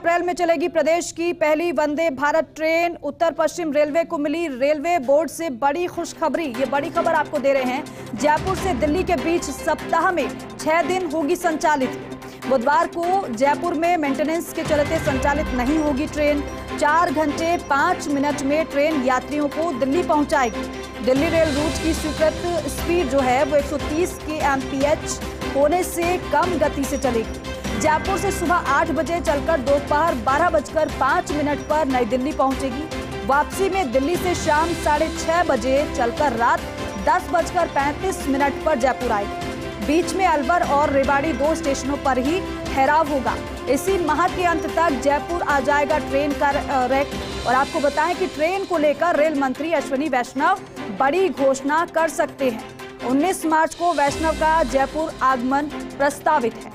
अप्रैल में चलेगी प्रदेश की पहली वंदे भारत ट्रेन। उत्तर पश्चिम रेलवे को मिली रेलवे बोर्ड से बड़ी खुशखबरी। ये बड़ी खबर आपको दे रहे हैं। जयपुर से दिल्ली के बीच सप्ताह में 6 दिन होगी संचालित। बुधवार को जयपुर में मेंटेनेंस के चलते संचालित नहीं होगी ट्रेन। 4 घंटे 5 मिनट में ट्रेन यात्रियों को दिल्ली पहुंचाएगी। दिल्ली रेल रूट की स्वीकृत स्पीड जो है वो 130 kmph होने से कम गति से चलेगी। जयपुर से सुबह 8 बजे चलकर दोपहर 12:05 पर नई दिल्ली पहुंचेगी। वापसी में दिल्ली से शाम 6:30 बजे चलकर रात 10:35 पर जयपुर आएगी। बीच में अलवर और रेवाड़ी 2 स्टेशनों पर ही ठहराव होगा। इसी माह के अंत तक जयपुर आ जाएगा ट्रेन का रैक। और आपको बताएं कि ट्रेन को लेकर रेल मंत्री अश्विनी वैष्णव बड़ी घोषणा कर सकते हैं। 19 मार्च को वैष्णव का जयपुर आगमन प्रस्तावित है।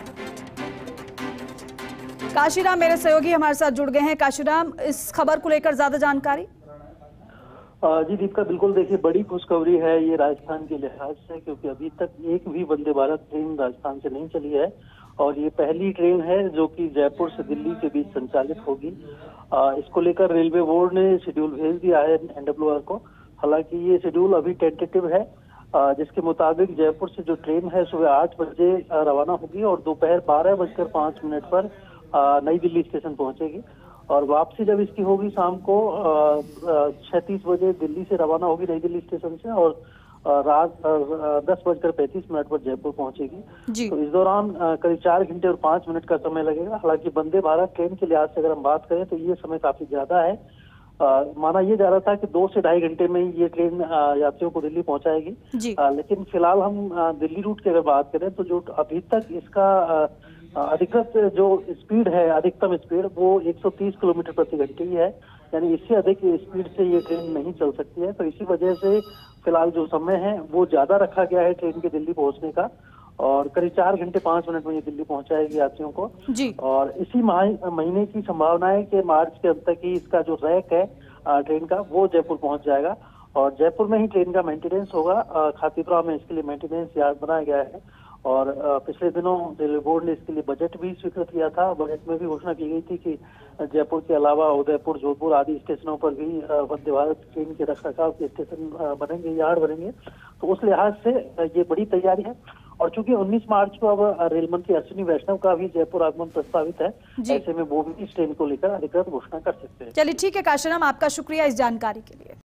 काशीराम मेरे सहयोगी हमारे साथ जुड़ गए हैं। काशीराम, इस खबर को लेकर ज्यादा जानकारी। जी दीपिका, बिल्कुल देखिए, बड़ी खुशखबरी है ये राजस्थान के लिहाज से, क्योंकि अभी तक एक भी वंदे भारत ट्रेन राजस्थान से नहीं चली है और ये पहली ट्रेन है जो कि जयपुर से दिल्ली के बीच संचालित होगी। इसको लेकर रेलवे बोर्ड ने शेड्यूल भेज दिया है NWR को। हालांकि ये शेड्यूल अभी टेंटेटिव है, जिसके मुताबिक जयपुर से जो ट्रेन है सुबह 8 बजे रवाना होगी और दोपहर 12:05 पर नई दिल्ली स्टेशन पहुंचेगी। और वापसी जब इसकी होगी शाम को 6:30 बजे दिल्ली से रवाना होगी नई दिल्ली स्टेशन से और रात 10:35 पर जयपुर पहुंचेगी। तो इस दौरान करीब 4 घंटे और 5 मिनट का समय लगेगा। हालांकि वंदे भारत ट्रेन के लिहाज से अगर हम बात करें तो ये समय काफी ज्यादा है। माना ये जा रहा था कि 2 से ढाई घंटे में ये ट्रेन यात्रियों को दिल्ली पहुंचाएगी। लेकिन फिलहाल हम दिल्ली रूट की अगर बात करें तो जो अभी तक इसका अधिकृत जो स्पीड है, अधिकतम स्पीड, वो 130 किलोमीटर प्रति घंटे ही है। यानी इससे अधिक स्पीड से ये ट्रेन नहीं चल सकती है। तो इसी वजह से फिलहाल जो समय है वो ज्यादा रखा गया है ट्रेन के दिल्ली पहुंचने का और करीब 4 घंटे 5 मिनट में ये दिल्ली पहुंचाएगी यात्रियों को। और इसी महीने की संभावना है कि मार्च के अंत तक ही इसका जो रैक है ट्रेन का वो जयपुर पहुंच जाएगा और जयपुर में ही ट्रेन का मेंटेनेंस होगा। खातीपुरा में इसके लिए मेंटेनेंस यार्ड बनाया गया है और पिछले दिनों रेलवे बोर्ड ने इसके लिए बजट भी स्वीकृत किया था। बजट में भी घोषणा की गई थी कि जयपुर के अलावा उदयपुर, जोधपुर आदि स्टेशनों पर भी वंदे भारत ट्रेन के रखरखाव के स्टेशन बनेंगे, यार्ड बनेंगे। तो उस लिहाज से ये बड़ी तैयारी है। और चूंकि 19 मार्च को अब रेल मंत्री अश्विनी वैष्णव का भी जयपुर आगमन प्रस्तावित है, ऐसे में वो भी इस ट्रेन को लेकर अधिकृत घोषणा कर सकते हैं। चलिए ठीक है काशीराम, आपका शुक्रिया इस जानकारी के लिए।